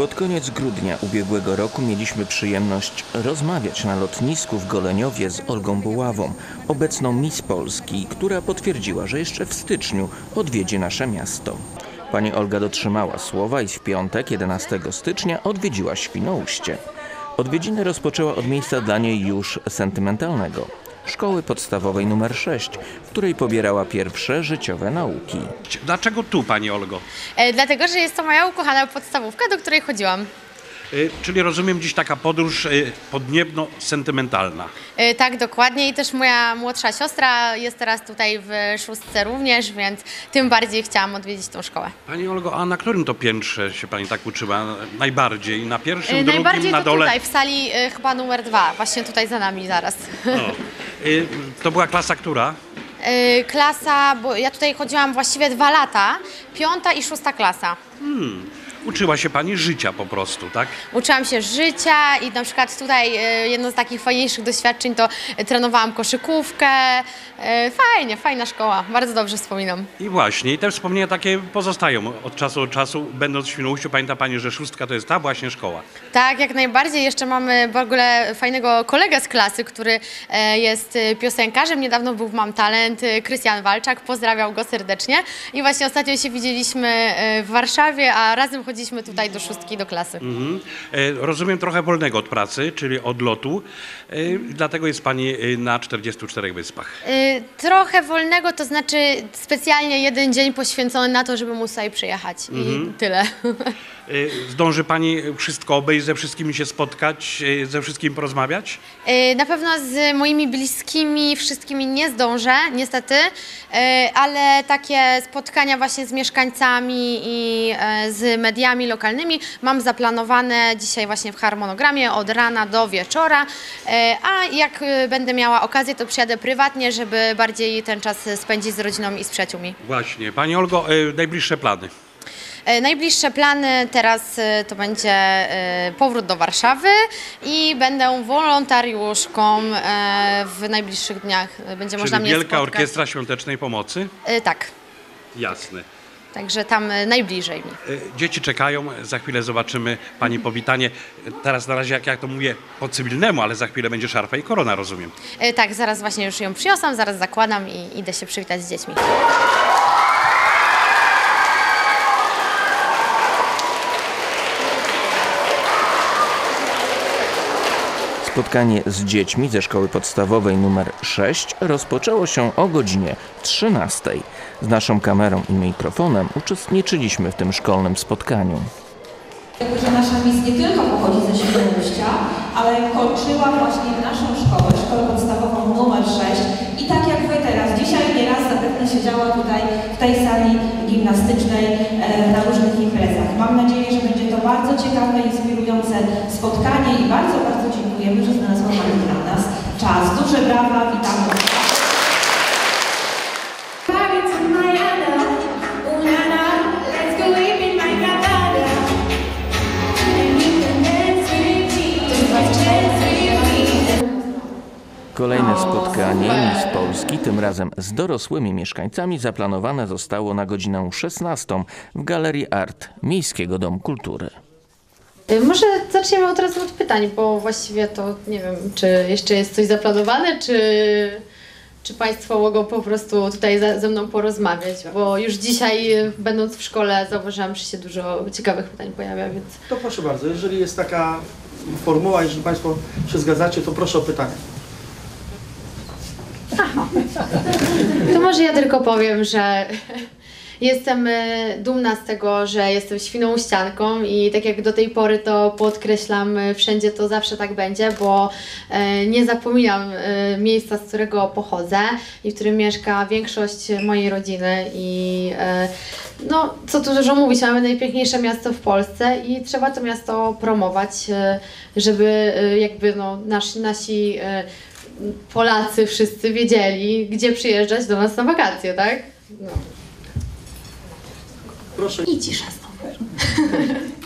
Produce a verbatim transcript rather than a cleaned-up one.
Pod koniec grudnia ubiegłego roku mieliśmy przyjemność rozmawiać na lotnisku w Goleniowie z Olgą Buławą, obecną Miss Polski, która potwierdziła, że jeszcze w styczniu odwiedzi nasze miasto. Pani Olga dotrzymała słowa i w piątek, jedenastego stycznia, odwiedziła Świnoujście. Odwiedziny rozpoczęła od miejsca dla niej już sentymentalnego – szkoły podstawowej numer sześć, w której pobierała pierwsze życiowe nauki. Dlaczego tu, Pani Olgo? E, dlatego, że jest to moja ukochana podstawówka, do której chodziłam. Y, czyli rozumiem dziś taka podróż y, podniebno-sentymentalna. E, tak, dokładnie. I też moja młodsza siostra jest teraz tutaj w szóstce również, więc tym bardziej chciałam odwiedzić tą szkołę. Pani Olgo, a na którym to piętrze się Pani tak uczyła najbardziej? Na pierwszym, E, drugim, najbardziej na to dole? tutaj, w sali e, chyba numer dwa, właśnie tutaj za nami zaraz. O. Y, to była klasa która? E, klasa, bo ja tutaj chodziłam właściwie dwa lata, piąta i szósta klasa. Hmm. Uczyła się Pani życia po prostu, tak? Uczyłam się życia i na przykład tutaj e, jedno z takich fajniejszych doświadczeń to e, trenowałam koszykówkę. E, fajnie, fajna szkoła, bardzo dobrze wspominam. I właśnie, i te wspomnienia takie pozostają od czasu do czasu. Będąc w Świnoujściu, pamięta Pani, że szóstka to jest ta właśnie szkoła. Tak, jak najbardziej. Jeszcze mamy w ogóle fajnego kolegę z klasy, który e, jest piosenkarzem. Niedawno był w Mam Talent, e, Krystian Walczak, pozdrawiał go serdecznie. I właśnie ostatnio się widzieliśmy e, w Warszawie, a razem chodziliśmy tutaj do szóstki, do klasy. Mhm. E, rozumiem trochę wolnego od pracy, czyli od lotu. E, dlatego jest Pani e, na czterdziestu czterech wyspach. E, trochę wolnego, to znaczy specjalnie jeden dzień poświęcony na to, żeby móc tutaj przyjechać. Mhm. I tyle. E, zdąży Pani wszystko obejść, ze wszystkimi się spotkać, e, ze wszystkimi porozmawiać? E, na pewno z moimi bliskimi wszystkimi nie zdążę, niestety, e, ale takie spotkania właśnie z mieszkańcami i e, z mediami lokalnymi mam zaplanowane dzisiaj właśnie w harmonogramie od rana do wieczora, e, a jak e, będę miała okazję, to przyjadę prywatnie, żeby bardziej ten czas spędzić z rodziną i z przyjaciółmi. Właśnie. Pani Olgo, e, najbliższe plany? E, Najbliższe plany teraz e, to będzie e, powrót do Warszawy i będę wolontariuszką e, w najbliższych dniach. Będzie można Czyli mnie Wielka spotkać. Orkiestra Świątecznej Pomocy? E, Tak, Jasne. także tam e, najbliżej mi. E, Dzieci czekają, za chwilę zobaczymy Pani powitanie. Teraz na razie, jak ja to mówię, po cywilnemu, ale za chwilę będzie szarfa i korona, rozumiem. E, Tak, zaraz właśnie już ją przyniosłam, zaraz zakładam i idę się przywitać z dziećmi. Spotkanie z dziećmi ze szkoły podstawowej numer sześć rozpoczęło się o godzinie trzynastej. Z naszą kamerą i mikrofonem uczestniczyliśmy w tym szkolnym spotkaniu. Że nasza Miss nie tylko pochodzi ze Świnoujścia, ale kończyła właśnie naszą szkołę, szkołę podstawową numer sześć i tak jak Wy teraz, dzisiaj nieraz zapewne siedziała tutaj w tej sali gimnastycznej e, na różnych imprezach. Mam nadzieję, że będzie to bardzo ciekawe, inspirujące spotkanie i bardzo, bardzo dziękujemy, że znalazła Pani dla nas czas. Duże brawa, witamy. Kolejne spotkanie Miss Polski, tym razem z dorosłymi mieszkańcami, zaplanowane zostało na godzinę szesnastą w Galerii Art Miejskiego Domu Kultury. Może zaczniemy od razu od pytań, bo właściwie to nie wiem, czy jeszcze jest coś zaplanowane, czy, czy Państwo mogą po prostu tutaj za, ze mną porozmawiać, bo już dzisiaj, będąc w szkole, zauważyłam, że się dużo ciekawych pytań pojawia, więc... To proszę bardzo, jeżeli jest taka formuła, jeżeli Państwo się zgadzacie, to proszę o pytania. Aha. To może ja tylko powiem, że jestem dumna z tego, że jestem świnoujścianką i tak jak do tej pory to podkreślam, wszędzie to zawsze tak będzie, bo nie zapominam miejsca, z którego pochodzę i w którym mieszka większość mojej rodziny i no, co tu dużo mówić, mamy najpiękniejsze miasto w Polsce i trzeba to miasto promować, żeby jakby no, nasi, nasi Polacy wszyscy wiedzieli, gdzie przyjeżdżać do nas na wakacje, tak? No. Proszę. I cisza znowu.